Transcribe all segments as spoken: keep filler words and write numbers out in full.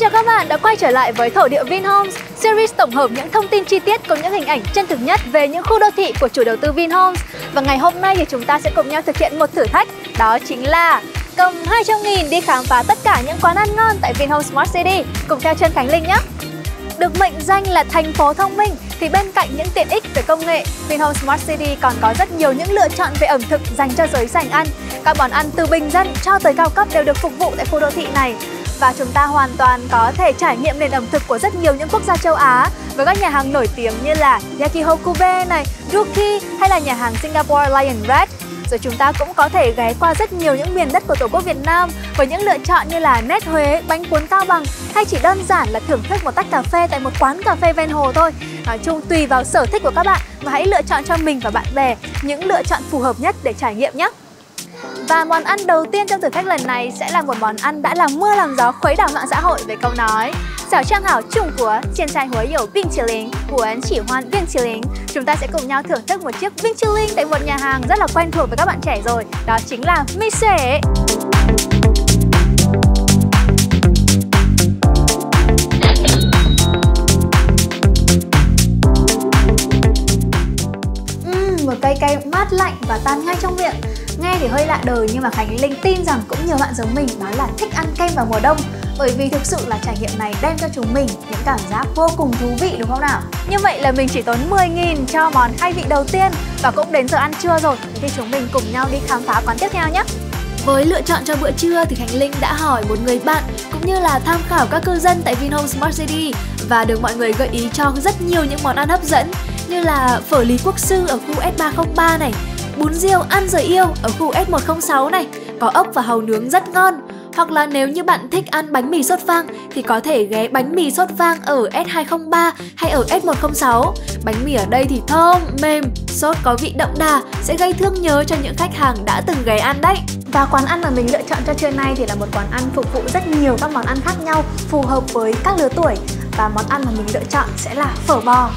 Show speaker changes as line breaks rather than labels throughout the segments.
chào các bạn đã quay trở lại với Thổ địa Vinhomes, series tổng hợp những thông tin chi tiết cùng những hình ảnh chân thực nhất về những khu đô thị của chủ đầu tư Vinhomes. Và ngày hôm nay thì chúng ta sẽ cùng nhau thực hiện một thử thách, đó chính là cầm hai trăm nghìn đi khám phá tất cả những quán ăn ngon tại Vinhomes Smart City, cùng theo chân Khánh Linh nhé. Được mệnh danh là thành phố thông minh thì bên cạnh những tiện ích về công nghệ, Vinhomes Smart City còn có rất nhiều những lựa chọn về ẩm thực dành cho giới sành ăn. Các món ăn từ bình dân cho tới cao cấp đều được phục vụ tại khu đô thị này. Và chúng ta hoàn toàn có thể trải nghiệm nền ẩm thực của rất nhiều những quốc gia châu Á với các nhà hàng nổi tiếng như là Yakihokube này, Ruki hay là nhà hàng Singapore Lion Red. Rồi chúng ta cũng có thể ghé qua rất nhiều những miền đất của Tổ quốc Việt Nam với những lựa chọn như là nét Huế, bánh cuốn Cao Bằng hay chỉ đơn giản là thưởng thức một tách cà phê tại một quán cà phê ven hồ thôi. Nói chung tùy vào sở thích của các bạn và hãy lựa chọn cho mình và bạn bè những lựa chọn phù hợp nhất để trải nghiệm nhé. Và món ăn đầu tiên trong thử thách lần này sẽ là một món ăn đã làm mưa làm gió khuấy đảo mạng xã hội với câu nói Xảo Trang Hảo Trung Quốc, hiện tại huế有冰淇淋，我很喜欢冰淇淋. Chúng ta sẽ cùng nhau thưởng thức một chiếc冰淇淋tại một nhà hàng rất là quen thuộc với các bạn trẻ rồi. Đó chính là mì sể. Uhm, một cây cay mát lạnh và tan ngay trong miệng. Nghe thì hơi lạ đời nhưng mà Khánh Linh tin rằng cũng nhiều bạn giống mình đó là thích ăn kem vào mùa đông. Bởi vì thực sự là trải nghiệm này đem cho chúng mình những cảm giác vô cùng thú vị đúng không nào? Như vậy là mình chỉ tốn mười nghìn cho món khai vị đầu tiên và cũng đến giờ ăn trưa rồi. Thì chúng mình cùng nhau đi khám phá quán tiếp theo nhé. Với lựa chọn cho bữa trưa thì Khánh Linh đã hỏi một người bạn cũng như là tham khảo các cư dân tại Vinhomes Smart City và được mọi người gợi ý cho rất nhiều những món ăn hấp dẫn như là phở Lý Quốc Sư ở khu S ba không ba này, bún riêu Ăn Rồi Yêu ở khu S một không sáu này, có ốc và hàu nướng rất ngon. Hoặc là nếu như bạn thích ăn bánh mì sốt vang thì có thể ghé bánh mì sốt vang ở S hai không ba hay ở S một không sáu. Bánh mì ở đây thì thơm, mềm, sốt có vị đậm đà sẽ gây thương nhớ cho những khách hàng đã từng ghé ăn đấy. Và quán ăn mà mình lựa chọn cho trưa nay thì là một quán ăn phục vụ rất nhiều các món ăn khác nhau, phù hợp với các lứa tuổi. Và món ăn mà mình lựa chọn sẽ là phở bò.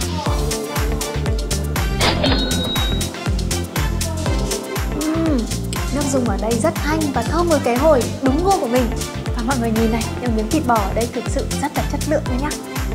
Nước dùng ở đây rất thanh và thơm mùi cái hồi, đúng gu của mình. Và mọi người nhìn này, những miếng thịt bò ở đây thực sự rất là chất lượng đấy nhá.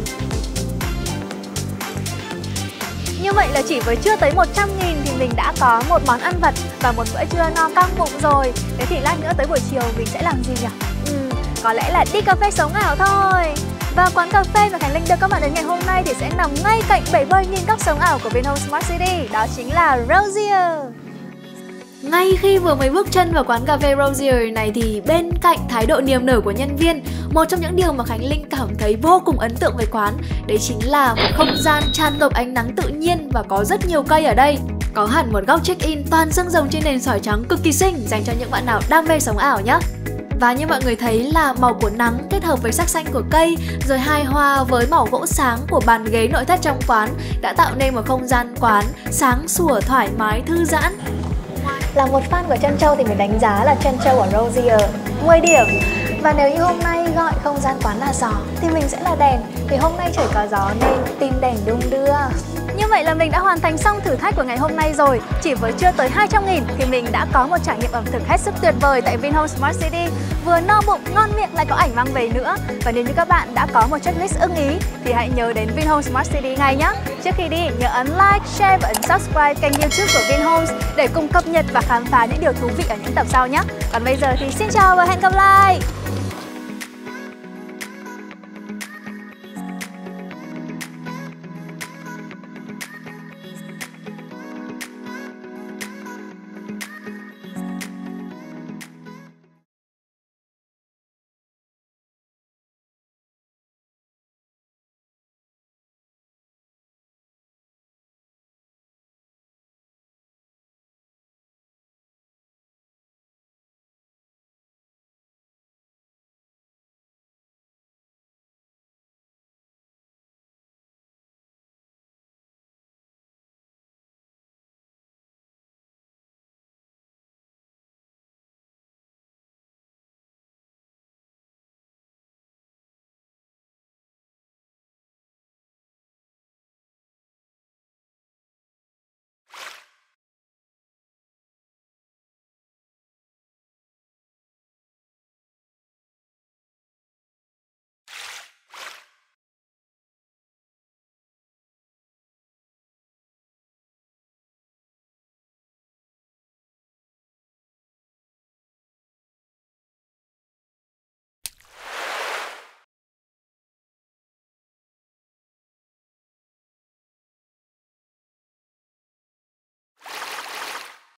Như vậy là chỉ với chưa tới một trăm nghìn thì mình đã có một món ăn vặt và một bữa trưa no căng bụng rồi. Thế thì lát nữa tới buổi chiều mình sẽ làm gì nhỉ? Ừ, có lẽ là đi cà phê sống ảo thôi. Và quán cà phê mà Khánh Linh đưa các bạn đến ngày hôm nay thì sẽ nằm ngay cạnh bể bơi nghìn góc sống ảo của Vinhomes Smart City. Đó chính là Rosier. Ngay khi vừa mới bước chân vào quán cà phê Rosier này thì bên cạnh thái độ niềm nở của nhân viên, một trong những điều mà Khánh Linh cảm thấy vô cùng ấn tượng về quán đấy chính là một không gian tràn ngập ánh nắng tự nhiên và có rất nhiều cây ở đây. Có hẳn một góc check-in toàn xương rồng trên nền sỏi trắng cực kỳ xinh dành cho những bạn nào đam mê sống ảo nhé. Và như mọi người thấy là màu của nắng kết hợp với sắc xanh của cây rồi hài hòa với màu gỗ sáng của bàn ghế nội thất trong quán đã tạo nên một không gian quán sáng sủa thoải mái thư giãn. Là một fan của trân châu thì mình đánh giá là trân châu ở Rosier mười điểm. Và nếu như hôm nay gọi không gian quán là gió thì mình sẽ là đèn. Vì hôm nay trời có gió nên tìm đèn đung đưa. Như vậy là mình đã hoàn thành xong thử thách của ngày hôm nay rồi. Chỉ với chưa tới hai trăm nghìn thì mình đã có một trải nghiệm ẩm thực hết sức tuyệt vời tại Vinhomes Smart City. Vừa no bụng, ngon miệng lại có ảnh mang về nữa. Và nếu như các bạn đã có một checklist ưng ý thì hãy nhớ đến Vinhomes Smart City ngay nhé. Trước khi đi nhớ ấn like, share và ấn subscribe kênh YouTube của Vinhomes để cùng cập nhật và khám phá những điều thú vị ở những tập sau nhé. Còn bây giờ thì xin chào và hẹn gặp lại.